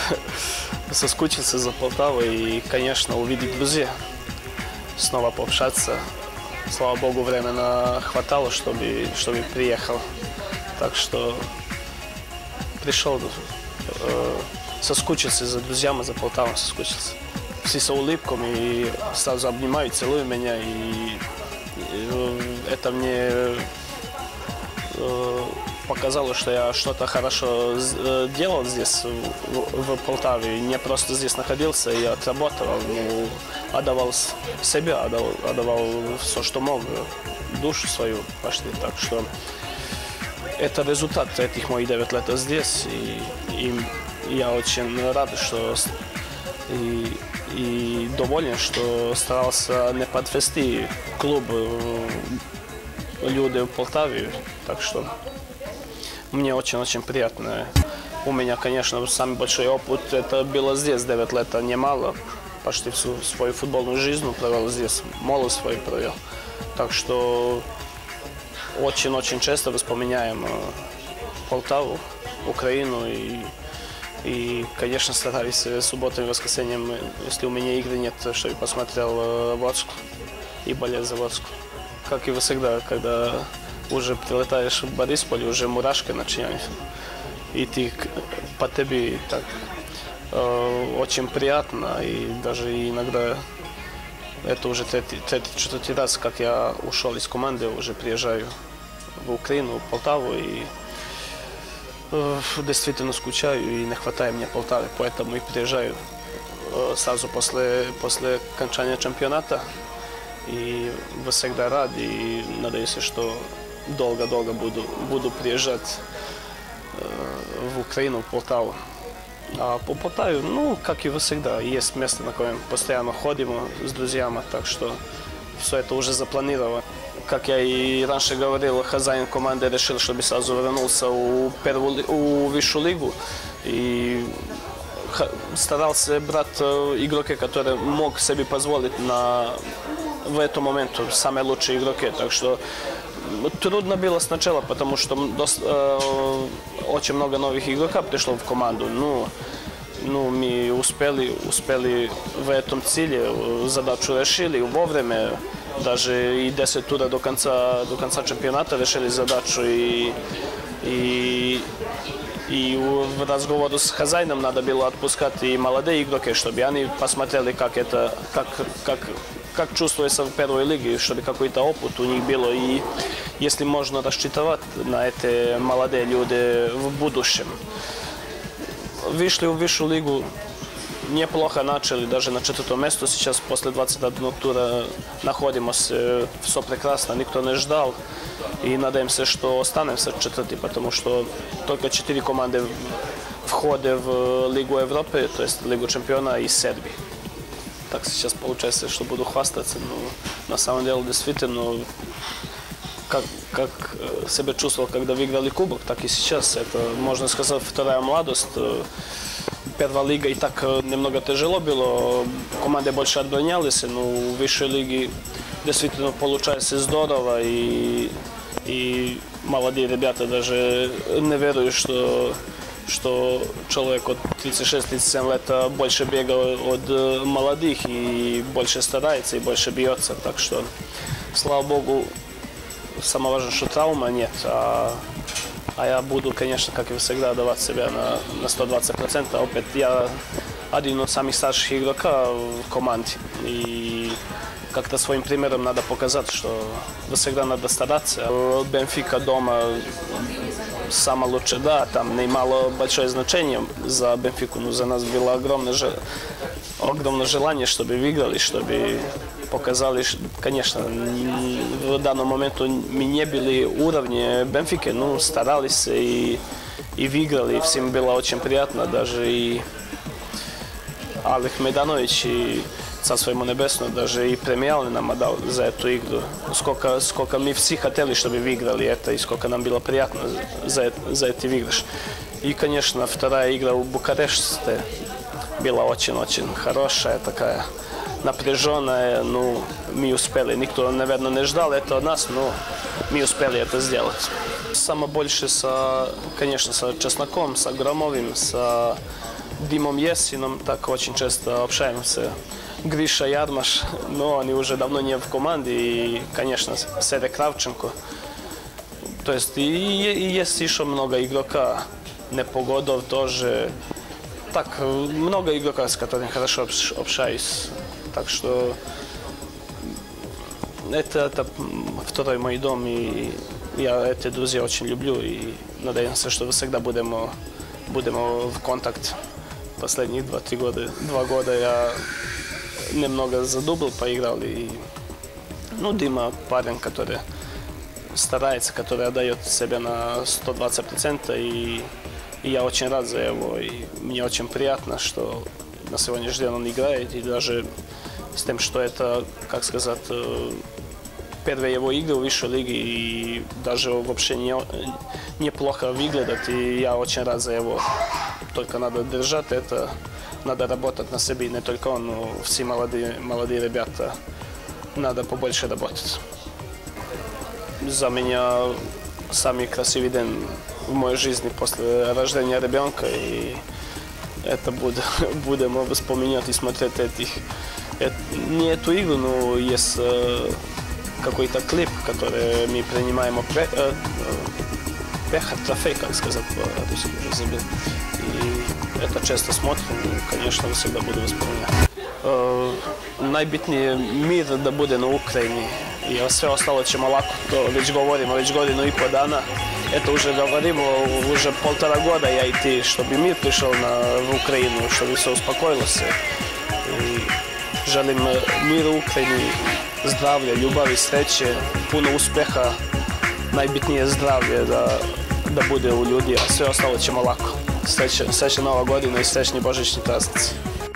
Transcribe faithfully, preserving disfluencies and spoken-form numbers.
соскучился за Полтавой и, конечно, увидеть друзей, снова пообщаться. Слава Богу, времени хватало, чтобы, чтобы приехал. Так что пришел, э, соскучился за друзьями, за Полтавой соскучился. Все с улыбкой и сразу обнимают, целуют меня. И, и это мне э, показало, что я что-то хорошо делал здесь, в, в Полтаве. Не просто здесь находился, я отработал, ну, отдавал себя, отдавал, отдавал все, что мог, душу свою почти. Так что это результат этих моих девять лет здесь. И, и я очень рад, что и, и доволен, что старался не подвести клуб люди в Полтаве. Так что мне очень-очень приятно. У меня, конечно, самый большой опыт это было здесь, девять лет, а немало. Почти всю свою футбольную жизнь провел здесь, молодость свою провел. Так что очень-очень часто вспоминаем Полтаву, Украину. И, и конечно, стараюсь субботой и воскресеньем, если у меня игры нет, чтобы посмотрел Воцку и болел за Воцку. Как и всегда, когда уже прилетаешь в Борисполь, уже мурашки начинаются. И ты по тебе так э, очень приятно. И даже иногда это уже третий, третий, четвертый раз, как я ушел из команды, уже приезжаю в Украину, в Полтаву. И э, действительно скучаю и не хватает мне Полтавы. Поэтому и приезжаю э, сразу после, после окончания чемпионата. И всегда рад, и надеюсь, что долго-долго буду, буду приезжать э, в Украину, в Полтаву. А по Полтаве, ну, как и всегда, есть место, на котором постоянно ходим с друзьями, так что все это уже запланировано. Как я и раньше говорил, хозяин команды решил, чтобы сразу вернулся в первую, в высшую лигу. И старался брать игроки, которые мог себе позволить на в этом моменте самые лучшие игроки. Так что трудно было сначала, потому что дост, э, очень много новых игроков пришло в команду. Ну, ну, мы успели, успели в этом целе, задачу решили вовремя. Даже и десять тура до конца, до конца чемпионата решили задачу. И, и, и в разговоре с хозяином надо было отпускать и молодые игроки, чтобы они посмотрели, как это, как, как, как чувствуется в первой лиге, чтобы какой-то опыт у них был. И если можно рассчитывать на эти молодые люди в будущем. Вышли в высшую лигу, неплохо начали, даже на четвертом месте. Сейчас после двадцать одного тура находимся, все прекрасно, никто не ждал. И надеемся, что останемся четвертый, потому что только четыре команды входят в Лигу Европы, то есть Лигу чемпиона из Сербии. Так сейчас получается, что буду хвастаться, но на самом деле действительно, как, как себя чувствовал, когда выиграли кубок, так и сейчас. Это, можно сказать, вторая молодость. Первая лига и так немного тяжело было, команды больше отбронялись, но в высшей лиге действительно получается здорово. И, и молодые ребята даже не веруют, что, что человек от тридцати шести — тридцати семи лет больше бегает от молодых и больше старается и больше бьется. Так что, слава Богу, самое важное, что травмы нет. А, а я буду, конечно, как и всегда, давать себя на, на сто двадцать процентов. Опять я один из самых старших игроков в команде. И как-то своим примером надо показать, что всегда надо стараться. Бенфика дома самое лучшее, да, там не имело большое значение за Бенфику, но за нас было огромное, огромное желание, чтобы выиграли, чтобы показали, конечно, в данном момент мы не были уровня Бенфики, но старались и, и выиграли, и всем было очень приятно, даже и Алих Меданович, и Царство ему небесно, даже и премиальный нам отдал за эту игру. Сколько, сколько мы все хотели, чтобы выиграли это, и сколько нам было приятно за, за эти выигрыш. И, конечно, вторая игра в Букареште была очень-очень хорошая, такая напряженная. Ну, мы успели, никто, наверное, не ждал это от нас, но мы успели это сделать. Самое больше, с, конечно, с Чесноком, с Громовым, с Dimom Jesinom, tako очень часто общаемся. Гриша Ярмаш, но они уже давно не в команде, и, конечно, Сере Кравченко. То есть и, и есть еще много игрока, Непогодов тоже. Так, много игроков, с которыми хорошо общаюсь. Так что это, это второй мой дом, и я эти друзья очень люблю, и надеемся, что всегда будем, будем в контакте. Последние два-три года, два года я немного за дубл поиграл, и ну, Дима парень, который старается, который отдает себя на сто двадцать процентов, и, и я очень рад за его, и мне очень приятно, что на сегодняшний день он играет, и даже с тем, что это, как сказать, первые его игры в высшей лиге, и даже вообще не, неплохо выглядит, и я очень рад за его. Только надо держать это, надо работать на себе, не только он, но все молодые, молодые ребята, надо побольше работать. За меня самый красивый день в моей жизни после рождения ребенка, и это буду, будем вспоминать и смотреть этих, это, не эту игру, но есть э, какой-то клип, который мы принимаем, э, э, пеха, трофей, как сказать по-русски, уже забыл. И это часто смотрим, и, конечно, всегда буду вспоминать. Э, najbitnije mir da bude na Ukrajini, i sve ostalo ćemo lako, to već govorimo, već godinu i po dana. Eto, уже говоримо, уже полтора года я и ты, чтобы мир пришел на, в Украину, чтобы все успокоилось. И želim mir u Ukrajini, zdravlje, ljubavi, sreće, puno uspjeha, najbitnije zdravlje da, da bude u ljudi, a sve ostalo ćemo lako. Sreća, sreća Nova godina i srećni božićni praznici.